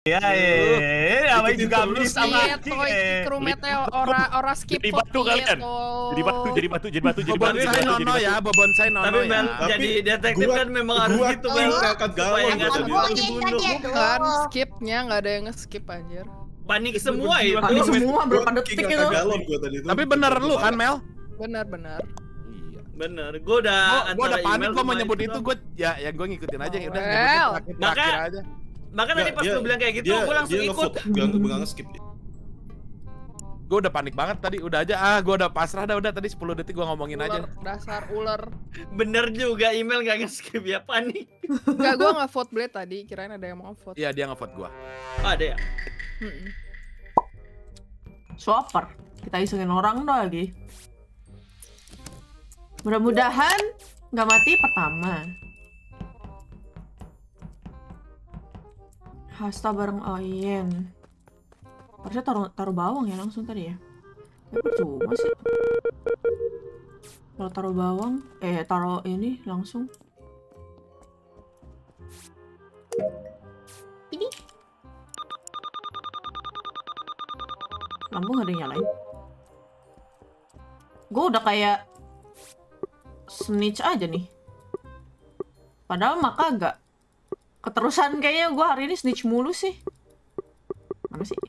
Apa juga habis sama Crewmate-nya ora skip. Jadi batu kalian. Jadi batu. Bobon saya nono ya, Bobon saya nono Tapi ya. jadi detektif kan memang harus gitu, Bel. Ngangkat galon Supaya tadi. Bukan skipnya, nggak ada yang nge-skip anjir. Panik semua itu. Panik semua berapa detik itu. Ngangkat galon gua tadi itu. Tapi bener lu kan, Mel? Benar. Iya. Bener, gue udah Gua udah panik, gua mau sama nyebut itu, doang. gua ya gue ngikutin aja udah Well. nyebutin terakhir aja. Maka tadi pas lu bilang kayak gitu, gue langsung ikut. Gua nge-skip. Gue udah panik banget tadi, udah aja gue udah pasrah udah tadi 10 detik gue ngomongin aja. Dasar ular. Bener juga, email gak nge-skip ya, panik. Enggak, gua nge-vote Blade tadi, kirain ada yang mau vote. Iya, dia nge-vote gua. Oh, ada ya? Swapper. Kita isengin orang lagi. Mudah-mudahan nggak mati pertama. Hasta bareng Oyen. Harusnya taruh bawang ya langsung tadi ya. Percuma sih. Kalau taruh bawang, taruh ini langsung. Ini. Lampu nggak ada yang nyalain. Gue udah kayak snitch aja nih. Padahal mah kagak. Keterusan kayaknya gue hari ini snitch mulu sih. Mana sih?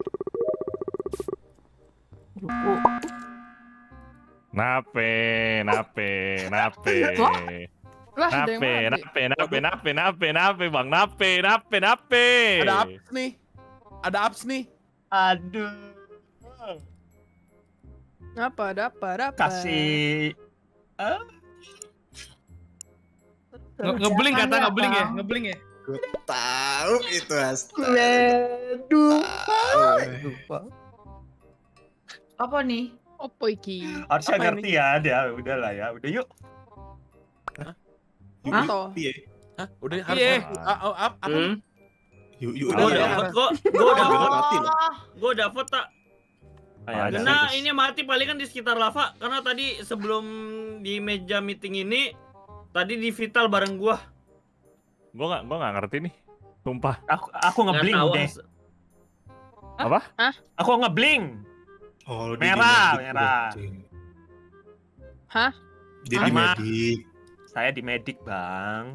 Nape. Lah, ada yang mati. Nape, Bang. Nape. Ada apps nih. Aduh. Ada apa? Kasih Ngebling ya. Gua tahu itu Asta. Apa nih? Apa iki? harusnya Apa ngerti ya dia. Udahlah ya. Udah yuk. Atau Iya. Hah? Udah harus Iya. apa? Yuk, Gue udah udah ya. vote kok. Gue udah vote. Mati loh. Gue udah vote tak. Karena ini mati paling kan di sekitar lava. Karena tadi sebelum di meja meeting ini, tadi di vital bareng gua. Gua nggak ngerti nih. Sumpah. Aku ngebling Nggak tahu. deh. Apa? Aku ngebling. Oh, dia Merah, di medik merah. berarti. Hah? Dia di Sama. medik. Saya di medik, Bang.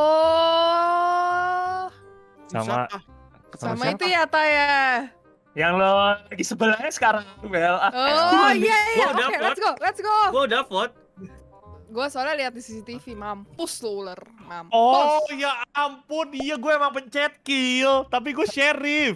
Oh. Sama Sama siapa? itu ya, Taya. Yang lo lagi sebelahnya sekarang, Bel. Oh iya. Gua udah Oke, vote. let's go. Gua udah vote. Gue soalnya lihat di CCTV, mampus lo ular, mampus. Oh ya ampun, iya gue emang pencet kill, tapi gue sheriff.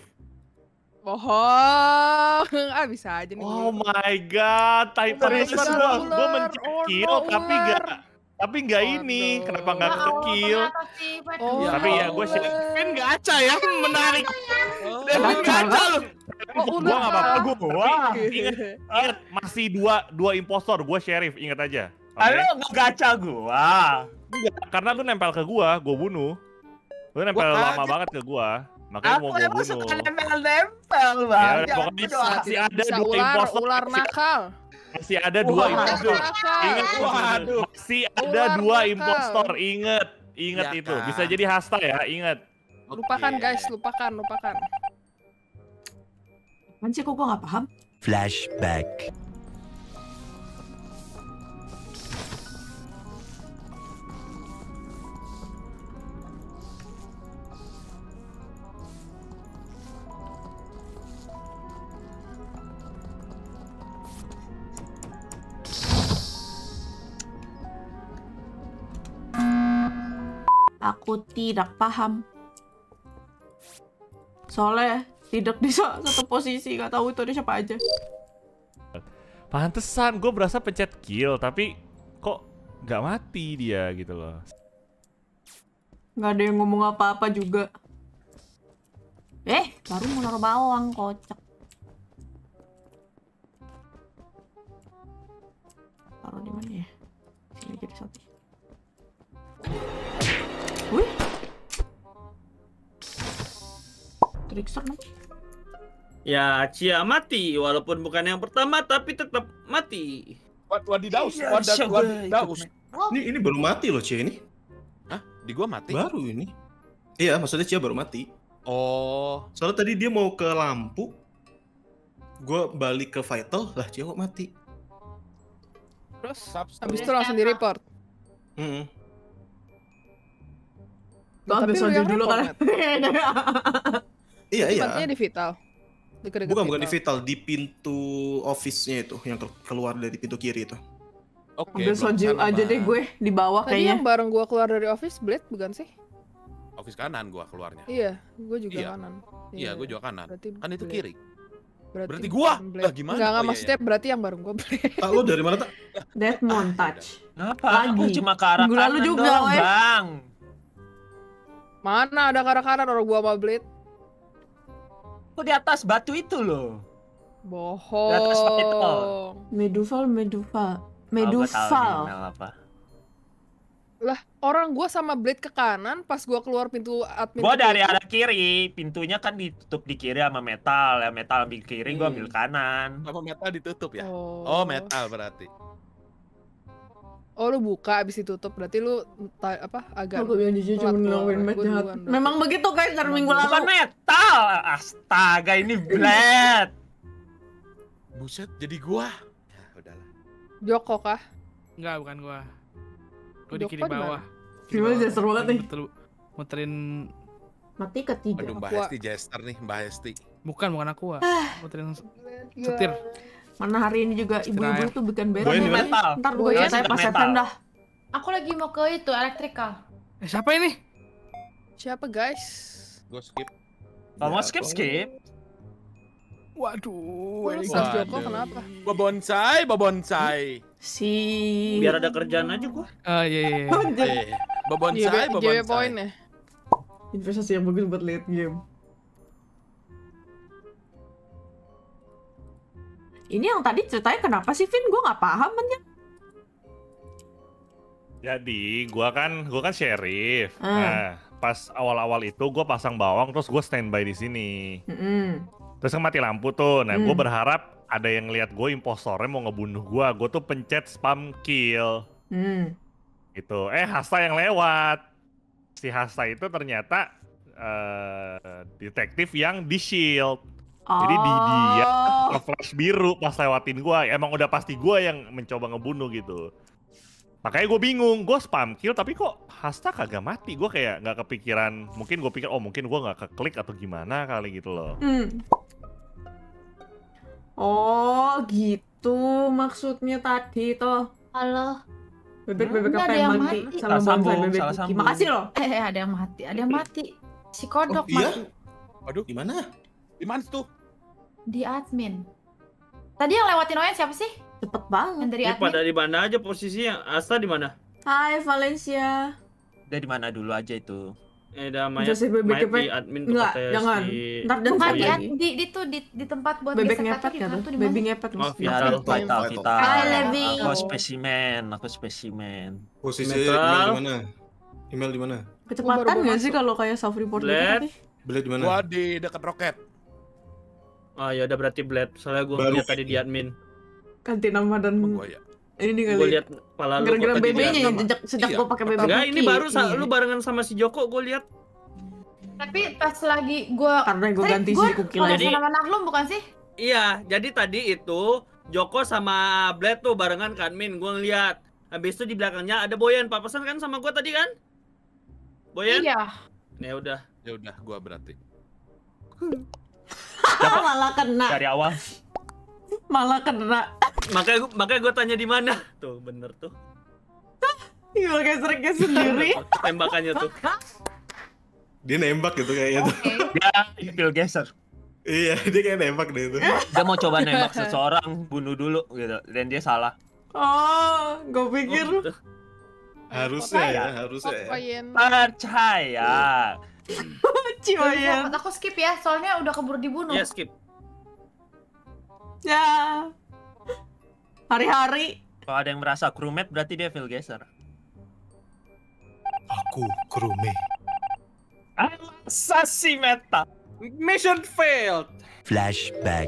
Bohong. Bisa aja nih. Oh my god, Titan Ular, ular. gue mencet Oh, kill, no, tapi nggak Oh, ini, no. kenapa nggak ke kill? Oh, Tapi ya gue sheriff. Kan gacha ya, menarik. Gacha, Gacha lu. Oh, Gua nggak apa-apa, Wah. Ingat masih dua impostor, gue sheriff, ingat aja. Oke? Halo, ngegaca gua. Enggak, karena lu nempel ke gua bunuh. Lu nempel Gua lama kaget. banget ke gua, makanya mau Aku gua emang bunuh. suka nempel, Bang. Ya, pokoknya masih ada bisa dua impostor. ular nakal. Masih ada dua impostor. Ingat, Waduh. masih ada Ular dua nakal. impostor. Ingat Ya itu. kan. Bisa jadi hasta ya, ingat. Lupakan guys, lupakan. Apaan sih kok gue nggak paham? Flashback. Aku tidak paham. Soalnya tidak di satu posisi, nggak tahu itu ada siapa aja. Pantesan gue berasa pencet kill, tapi kok nggak mati dia gitu loh. Nggak ada yang ngomong apa-apa juga. Baru mau naruh bawang, kocak. Taruh di mana ya? Sini jadi satu. Wih. Trickster dong. Ya, Cia mati walaupun bukan yang pertama tapi tetap mati. Wadidaus. Iya, Wadidaus. Ini baru mati loh Cia ini. Hah? Di gua mati? Baru ini. Iya, maksudnya Cia baru mati. Oh, Soalnya tadi dia mau ke lampu, gue balik ke vital, lah dia kok mati. Terus substance. habis itu langsung di report. Hmm. Gua ambil Tapi lu soju yang dulu report, kan. Matt. Iya, iya. Tempatnya di Vital. Deket-deket Bukan di vital, di pintu office-nya itu, yang keluar dari pintu kiri itu. Oke. Ambil belum soju sana, aja deh Bang. gue di bawah Tadi kayaknya. yang bareng gua keluar dari office, Blade bukan sih? Office kanan gua keluarnya. Iya, gua juga Iya. kanan. Iya, gua juga kanan. Berarti Kan itu Blade. kiri. Berarti Berarti gua? bukan Blade. Lah, gimana? Enggak, Oh, iya, maksudnya berarti yang bareng gua Blade. Tak, lo dari mana tak? Deathmon touch. Kenapa? Lagi. Aku cuma ke arah Minggu lalu kanan juga, doang, weh. Bang. Mana ada kanan orang gua sama Blade? Aku di atas batu itu loh. Bohong. Di atas Vital. Medieval. Oh, gua tahu nih email apa. Lah, orang gua sama Blade ke kanan pas gua keluar pintu admin. Gua ketutup. dari arah kiri, pintunya kan ditutup di kiri sama metal. Ya metal ambil kiri, gua ambil kanan. Sama metal ditutup ya? Oh. Oh, metal berarti. Oh, lu buka abis ditutup. Berarti lu agak Aku bilang jujur cuma telat ngelakuin keluar. Matt Gua jahat. duluan berarti. Memang begitu guys dari minggu Bukan lalu. metal. Astaga, ini Blade. Buset, jadi gua. Ya, udahlah. Joko kah? Enggak, bukan gua. Gua di Joko kiri di bawah. Gimana, Jester banget nih. Muterin Mati ketiga. Aduh, Mbak Aqua. Hesti Jester nih, Mbak Hesti. bukan aku. Muterin setir. Mana hari ini juga ibu-ibu Istirahat. itu bikin bed. Gua ini metal. Ntar gue Gua ceritain ini pas metal. FM dah. Aku lagi mau ke itu elektrikal. Siapa ini? Siapa guys? Gua skip. Kalau mau skip. Waduh. Lu ini Sas Waduh. Joko kenapa? Bebonsai. Si Biar ada kerjaan aja gua. Iya. Bebonsai, JW point ya? investasi yang bagus buat late game. Ini yang tadi ceritanya kenapa sih Vin? Gue nggak paham aja. Jadi gua kan sheriff. Ah. Nah, pas awal-awal itu gua pasang bawang terus gua standby di sini. Terus kan mati lampu tuh. Nah, gua berharap ada yang lihat gue impostornya mau ngebunuh gua. Gua tuh pencet spam kill. Gitu. Hasta yang lewat. Si Hasta itu ternyata detektif yang di shield. Jadi dia nge-flash biru pas lewatin gua. Emang udah pasti gua yang mencoba ngebunuh gitu. Makanya gue bingung, gue spam kill tapi kok Hasta kagak mati. Gue kayak nggak kepikiran, mungkin gue pikir mungkin gue nggak keklik atau gimana kali gitu loh. Oh gitu maksudnya tadi toh. Halo. Bebek Nggak apa ada yang yang mati mati. sama Salah bonsai sambung, bebek salah cookie. sambung. Makasih loh. Ada yang mati. Ada yang mati. Si kodok iya? mati Waduh, Gimana? di mana tuh? di admin. Tadi yang lewatin Oyen siapa sih? Cepet Yang banget. dari Ini admin. pada di mana aja posisinya? Asta di mana? Hai Valencia. Dari mana dulu aja itu. Ada mayat, Joseph bebek mayat ngepet. di admin tuh Enggak, katanya jangan. si... Ntar dan Bukan lagi. di tempat buat Bebek gesek ngepet kartu, di kan? kartu di Baby mana? ngepet. Oh, Mas. Vital. Vital. Hai, Levi. Aku spesimen. Posisi Metal. email di mana? Email di mana? Kecepatan Gua baru nggak sih masuk. kalau kayak self report gitu Bled. tapi? Blade di mana? Gua di dekat roket. Oh ya udah berarti Blade. Soalnya gua Baru. lihat tadi di admin. Ganti nama dan Gua ya. ini Gua kali. lihat kepala lu Gara-gara kok tadi BB-nya di ya admin. sejak Iya. gue pakai BB Enggak, ini baru Iya. lu barengan sama si Joko gua lihat. Tapi pas lagi gua Karena gue ganti si cookie lagi. lagi. Sama Naklum bukan sih? Iya, jadi tadi itu Joko sama Blade tuh barengan ke admin, gua ngeliat. Habis itu di belakangnya ada Boyan, papasan kan sama gua tadi kan? Boyan? Iya. Ya udah. Ya udah, gua berarti. malah kena. Dari awal. Malah kena. Makanya gua tanya di mana. Tuh, bener tuh. Iya kayak seriknya sendiri. Tembakannya tuh. Dia nembak gitu kayaknya tuh. Dia kill geser. Iya, dia kayak nembak deh itu. Dia mau coba nembak seseorang, bunuh dulu gitu. Dan dia salah. Oh, gue pikir. Oh, gitu. Harusnya ya, harusnya ya. Oyen. Percaya. Cioyan. Aku skip ya, soalnya udah keburu dibunuh. Ya skip. Ya. Hari-hari. Kalau ada yang merasa crewmate berarti dia kill geser. Aku crewmate. Asasi meta. Mission failed. Flashback.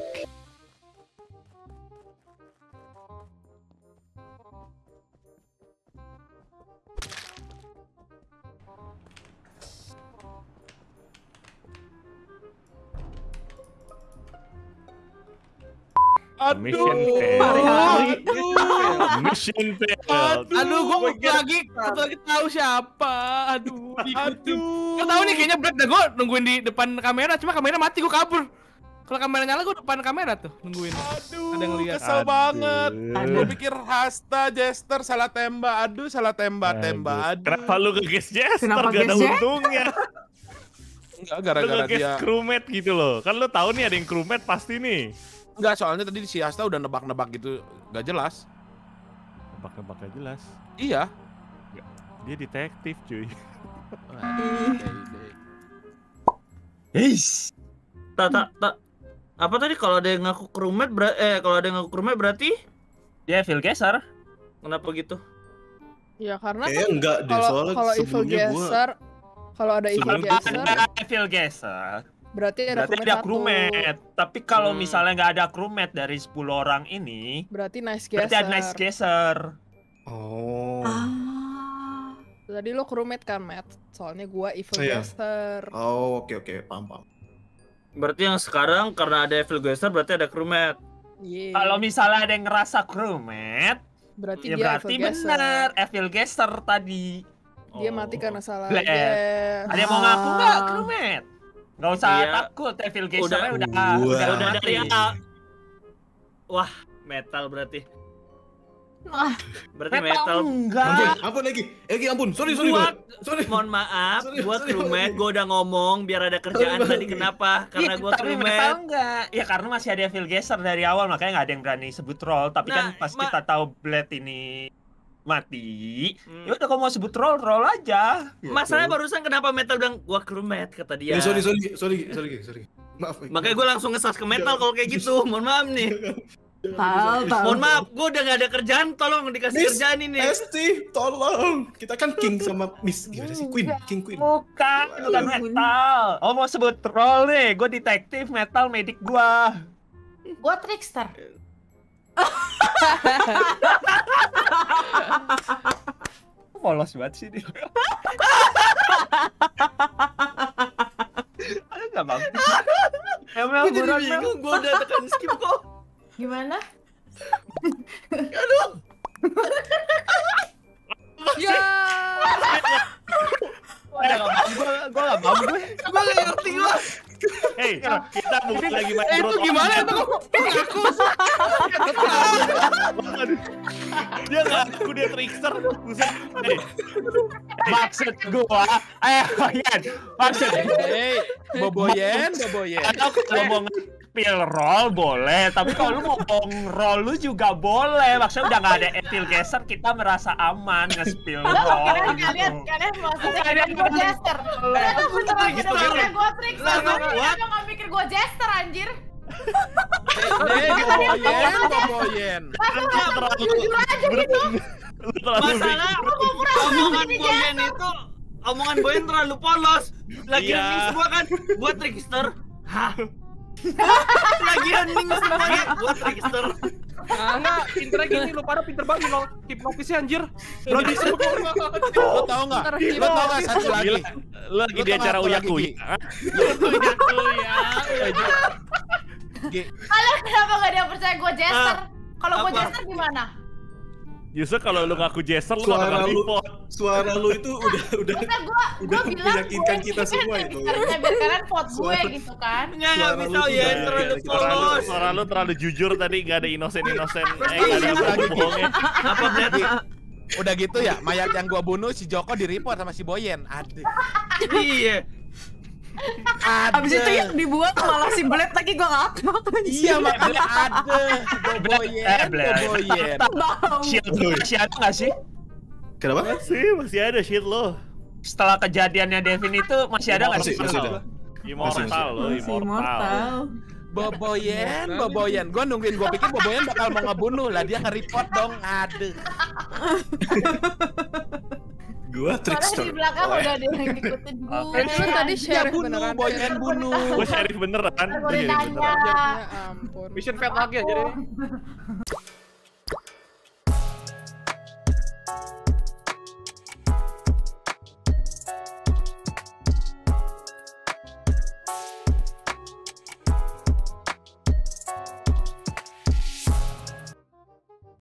Mission failed. Mission failed. Aduh, gue satu lagi tahu siapa. Aduh. Gue tahu nih kayaknya Blade dah, gue nungguin di depan kamera, cuma kamera mati, gue kabur. Kalau kamera nyala, gue depan kamera tuh nungguin. Aduh, ada yang ngeliat. kesel banget. Gue pikir Hasta, Jester salah tembak. Aduh, salah tembak. Aduh. Kenapa lu nge-guess Jester? Kenapa Gak ada guess-nya? untungnya. Enggak, Lu gara-gara nge-guess dia. crewmate gitu loh. Kan lu tahu nih ada yang crewmate pasti nih. Enggak, soalnya tadi si Hasta udah nebak-nebak gitu. Gak jelas. Nebak-nebak gak jelas. Iya. Dia detektif cuy. Tak. Apa tadi kalau ada yang ngaku crewmate kalau ada yang ngaku crewmate berarti Dia Evil Geser. kenapa gitu? Ya karena Kayaknya kan enggak deh, soalnya kalau Evil sebelumnya gua Geser, kalau ada Evil sebelumnya Geser, Ada Evil Geser. berarti ada Berarti crewmate ada satu. crewmate. Tapi kalau Hmm. misalnya nggak ada crewmate dari 10 orang ini, Berarti Nice berarti Geser. ada Nice Geser. Oh. Tadi lo crewmate kan, Matt? Soalnya gua Evil Iya. Geser. Oh, oke, paham. Berarti yang sekarang karena ada Evil Geser berarti ada crewmate. Iya. Kalau misalnya ada yang ngerasa crewmate, berarti ya dia berarti Evil Geser. benar Evil Geser tadi. Dia mati karena salah Bleh. guess. Ada yang mau ngaku nggak crewmate? Nggak usah Iya. takut, Evil Geser Udah. udah Udah mati. dari awal. Wah, metal berarti. Berarti metal. Enggak. Ampun lagi. Ampun. Sorry. Sorry. Mohon maaf, Sorry, gua sorry, crewmate, sorry. gua udah ngomong biar ada kerjaan Sorry, tadi. Bang. Kenapa? Karena Iya, gua tapi metal crewmate. enggak. Ya karena masih ada Evil Geser dari awal, makanya nggak ada yang berani sebut roll. Tapi kan Nah, pas kita tahu Blade ini mati, ya udah kalau mau sebut roll aja. Gitu. Masalahnya barusan kenapa metal bilang gua crewmate kata dia. Sorry. Maaf. Makanya gua langsung nge-search ke metal kalau kayak gitu. Mohon maaf nih. Tahu. Mohon maaf, gua udah gak ada kerjaan, tolong dikasih Miss kerjaan ini. Esti, tolong. Kita kan king sama Miss gimana sih? Queen. Bukan metal. Oh mau sebut roll nih, gue detektif metal medik gua. Gua trickster. Polos banget sih dia. Aduh gak bagus. Emang Gua jadi bingung, gua udah tekan skip kok. Gimana? Ya. Gue gak mau gue. Gua gak ngerti gua. Hey, kita bukan lagi main Itu Broad gimana Open. tuh? Ini aku. Dia ngaku dia trickster. Buset. Hey, Maksud gua, Yan, maksud Hey, Boboyen. kalau mau nge-spill roll boleh, tapi kalau lu mau roll lu juga boleh. Maksudnya udah nggak ada Evil Geser, kita merasa aman nge-spill roll. Kalian mau Kalian gue jester. Ternyata beneran Trickster. bener gue trickster. Lah, Gue what? nggak mikir gue jester anjir. Boboyen. Jujur aja gitu. lu terlalu Masalah omongan Boyen terlalu polos. Lagian Iya. nih semua kan gua trickster. Hah? Lagian nih semuanya gua trickster. Enggak, pinternya gini, lu pada pinter banget hipnotisnya anjir. Lo tau nggak? Lo tau nggak satu lagi? Gila, lu lagi Lu di tau acara nggak Uya satu Kuya. Kalian kenapa gak ada yang percaya gue jester? Kalau gue apa? jester gimana? Justru kalau lu ngaku Jester lu gak Suara bakal lu, report. suara lu itu udah Karena gue udah bilang meyakinkan gue kita semua itu. biar kalian vote gue Suara- gitu kan. Enggak Suara bisa lu ya juga- terlalu Suara lu, polos. suara lu terlalu jujur tadi, gak ada inosen gak ada bohongnya. Apa Blade? Udah gitu ya, mayat yang gua bunuh si Joko di-report sama si Boyen. Aduh. Iya. Abis itu yang dibuat malah si Blade lagi gua ngakak. Iya makanya ada Boboyen. Masih ada nggak sih? Kenapa? Masih ada shit lo. Setelah kejadiannya Devin itu masih ada nggak sih? Masih ada. Immortal lo, Si immortal. Boboyen. Gua nungguin, gua pikir Boboyen bakal mau ngebunuh lah, dia nge-report dong. Aduh. Gua Soalnya trickster. di belakang udah ada yang ngikutin gue. Itu kan tadi Dia sheriff bunuh, beneran. Boyen bunuh. Gue sheriff beneran. Gue ditanya. Ya ampun. Mission failed lagi aja deh.